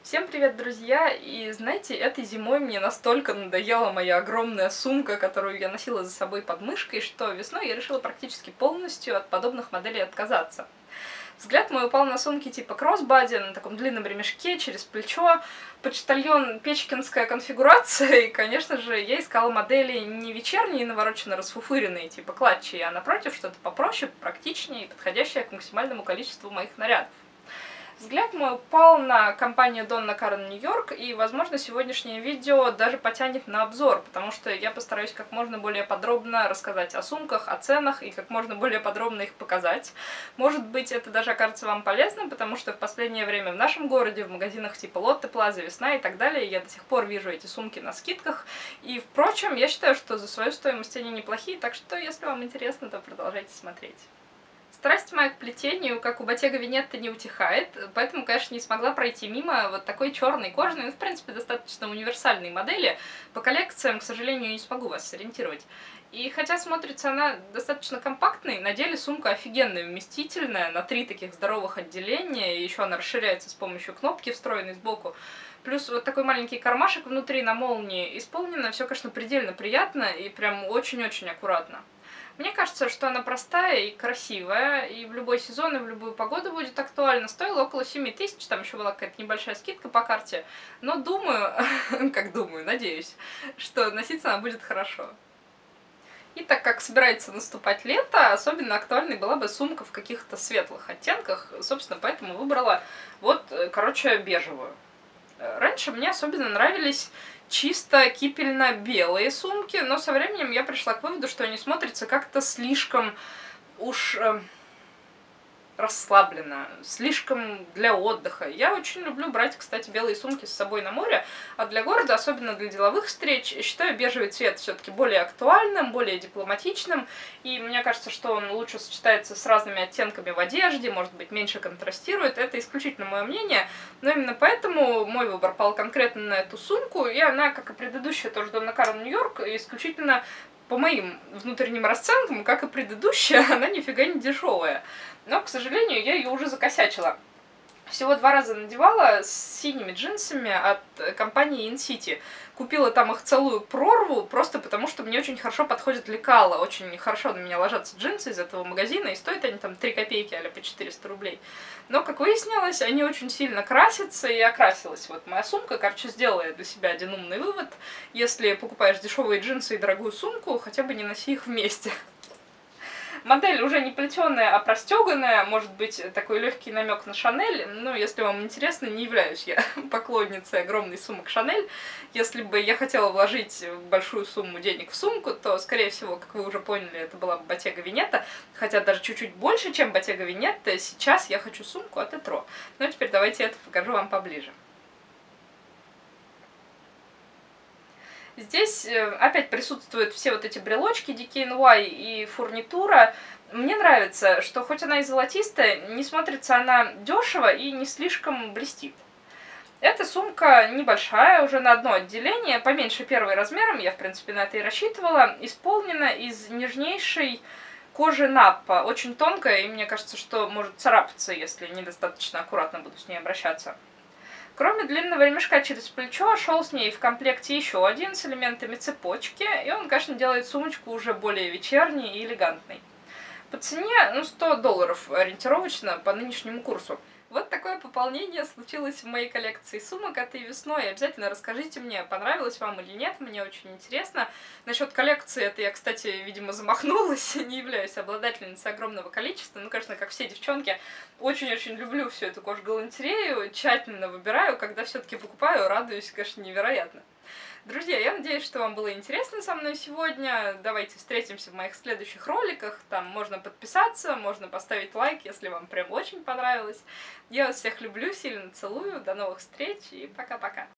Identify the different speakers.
Speaker 1: Всем привет, друзья! И знаете, этой зимой мне настолько надоела моя огромная сумка, которую я носила за собой под мышкой, что весной я решила практически полностью от подобных моделей отказаться. Взгляд мой упал на сумки типа кроссбади, на таком длинном ремешке, через плечо, почтальон печкинская конфигурация, и, конечно же, я искала модели не вечерние, навороченно расфуфыренные, типа клатчи, а напротив что-то попроще, практичнее и подходящее к максимальному количеству моих нарядов. Взгляд мой упал на компанию Donna Karan New York, и, возможно, сегодняшнее видео даже потянет на обзор, потому что я постараюсь как можно более подробно рассказать о сумках, о ценах и как можно более подробно их показать. Может быть, это даже окажется вам полезным, потому что в последнее время в нашем городе, в магазинах типа Лотте, Плаза, Весна и так далее, я до сих пор вижу эти сумки на скидках. И, впрочем, я считаю, что за свою стоимость они неплохие, так что, если вам интересно, то продолжайте смотреть. Страсть моя к плетению, как у Bottega Veneta, не утихает, поэтому, конечно, не смогла пройти мимо вот такой черной кожаной, ну, в принципе, достаточно универсальной модели. По коллекциям, к сожалению, не смогу вас сориентировать. И хотя смотрится она достаточно компактной, на деле сумка офигенная, вместительная, на 3 таких здоровых отделения, и еще она расширяется с помощью кнопки, встроенной сбоку. Плюс вот такой маленький кармашек внутри на молнии. Исполнено все, конечно, предельно приятно и прям очень-очень аккуратно. Мне кажется, что она простая и красивая, и в любой сезон, и в любую погоду будет актуальна. Стоила около 7000, там еще была какая-то небольшая скидка по карте. Но думаю, надеюсь, что носиться она будет хорошо. И так как собирается наступать лето, особенно актуальной была бы сумка в каких-то светлых оттенках. Собственно, поэтому выбрала вот, короче, бежевую. Раньше мне особенно нравились чисто кипельно-белые сумки, но со временем я пришла к выводу, что они смотрятся как-то слишком уж расслабленно, слишком для отдыха. Я очень люблю брать, кстати, белые сумки с собой на море, а для города, особенно для деловых встреч, считаю бежевый цвет все-таки более актуальным, более дипломатичным, и мне кажется, что он лучше сочетается с разными оттенками в одежде, может быть, меньше контрастирует. Это исключительно мое мнение, но именно поэтому мой выбор пал конкретно на эту сумку, и она, как и предыдущая, тоже Donna Karan New York, исключительно по моим внутренним расценкам, как и предыдущая, она нифига не дешевая. Но, к сожалению, я ее уже закосячила. Всего 2 раза надевала с синими джинсами от компании InCity. Купила там их целую прорву, просто потому что мне очень хорошо подходит лекало. Очень хорошо на меня ложатся джинсы из этого магазина, и стоят они там 3 копейки, а-ля по 400 рублей. Но, как выяснилось, они очень сильно красятся, и окрасилась вот моя сумка. Короче, сделала я для себя один умный вывод. Если покупаешь дешевые джинсы и дорогую сумку, хотя бы не носи их вместе. Модель уже не плетеная, а простеганная, может быть, такой легкий намек на Шанель. Ну, если вам интересно, не являюсь я поклонницей огромной сумок Шанель. Если бы я хотела вложить большую сумму денег в сумку, то, скорее всего, как вы уже поняли, это была бы Bottega Veneta, хотя даже чуть-чуть больше, чем Bottega Veneta. Сейчас я хочу сумку от Etro. Но теперь давайте это покажу вам поближе. Здесь опять присутствуют все вот эти брелочки DKNY и фурнитура. Мне нравится, что хоть она и золотистая, не смотрится она дешево и не слишком блестит. Эта сумка небольшая, уже на одно отделение, поменьше первой размером, я в принципе на это и рассчитывала, исполнена из нежнейшей кожи наппа, очень тонкая, и мне кажется, что может царапаться, если недостаточно аккуратно буду с ней обращаться. Кроме длинного ремешка через плечо, шел с ней в комплекте еще один с элементами цепочки, и он, конечно, делает сумочку уже более вечерней и элегантной. По цене, ну, $100 ориентировочно по нынешнему курсу. Вот такое пополнение случилось в моей коллекции сумок этой весной. Обязательно расскажите мне, понравилось вам или нет, мне очень интересно. Насчет коллекции, это я, кстати, видимо, замахнулась, не являюсь обладательницей огромного количества. Ну, конечно, как все девчонки, очень-очень люблю всю эту кожгалантерею, тщательно выбираю, когда все-таки покупаю, радуюсь, конечно, невероятно. Друзья, я надеюсь, что вам было интересно со мной сегодня. Давайте встретимся в моих следующих роликах. Там можно подписаться, можно поставить лайк, если вам прям очень понравилось. Я вас всех люблю, сильно целую. До новых встреч и пока-пока.